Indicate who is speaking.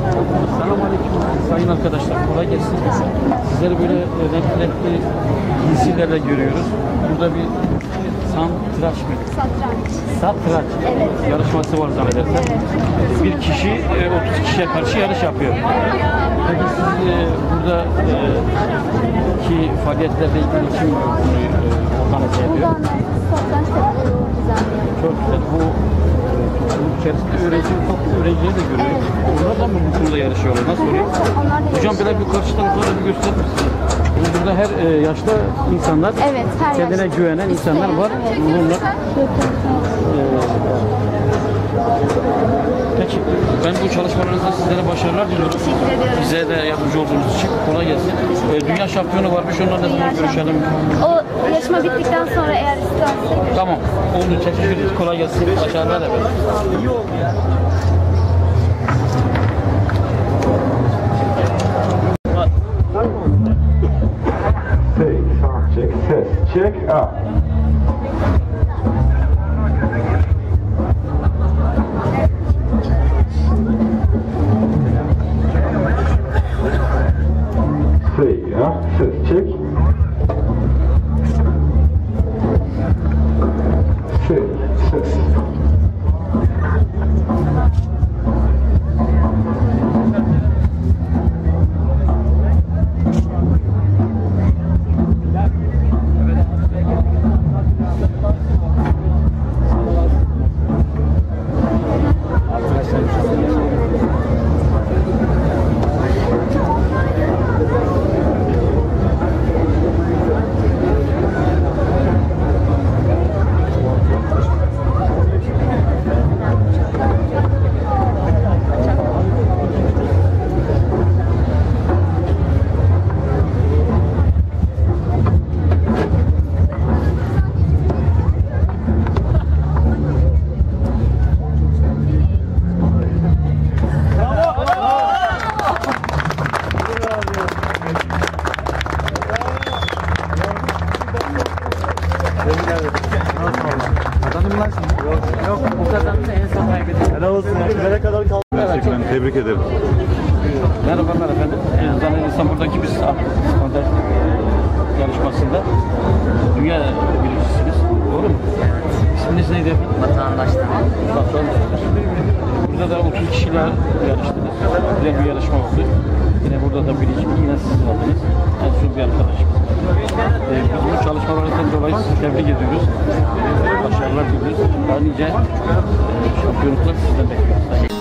Speaker 1: Selamünaleyküm sayın arkadaşlar, kolay gelsin. Sizleri böyle renkli giysilerle görüyoruz. Burada bir satranç mı? Satranç. Evet. Yarışması var zannedersem. Evet. Bir kişi 30 kişiye karşı yarış yapıyor. Peki siz burada ki faaliyetlerle ilgili kim organize ediyor? Çok güzel. Bu içerisinde öğrencileri de görüyoruz. Onlar da mı bu konuda yarışıyorlar? Nasıl oluyor? Hocam böyle bir karşı tarafları bir gösterir misiniz? Burada her yaşta insanlar, evet, kendine güvenen insanlar var. Evet. Bunlar, peki ben bu çalışmalarınızda sizlere başarılar diliyorum.
Speaker 2: Teşekkür ediyorum.
Speaker 1: Bize de yardımcı olduğunuz için kolay gelsin. Dünya şampiyonu varmış, onlarla görüşelim.
Speaker 2: O yarışma bittikten sonra eğer isterseniz.
Speaker 1: Tamam. Oldu. Teşekkür ederiz. Kolay gelsin. Başarılar efendim. İyi oldu ya.
Speaker 3: Check, test, check, up. Say, test, check. Say, test.
Speaker 1: Yok, bu kazandı en son kaybettim.
Speaker 4: Helal olsun. Nereye kadar kaldı? Gerçekten tebrik ederim.
Speaker 1: Merhabalar efendim. Zannedersem buradaki bir standart yarışmasında dünya birincisiniz. Doğru mu? İsminiz neydi efendim?
Speaker 5: Vatandaşlar.
Speaker 1: Burada da 30 kişiler yarıştınız. Güzel bir yarışma oldu. Yine burada da birinci, yine siz aldınız. En son bir arkadaşımız. Biz bu çalışmalarından dolayı sizi tebrik ediyoruz. Başarılar diliyoruz. Daha nice şampiyonluklar sizden bekliyoruz.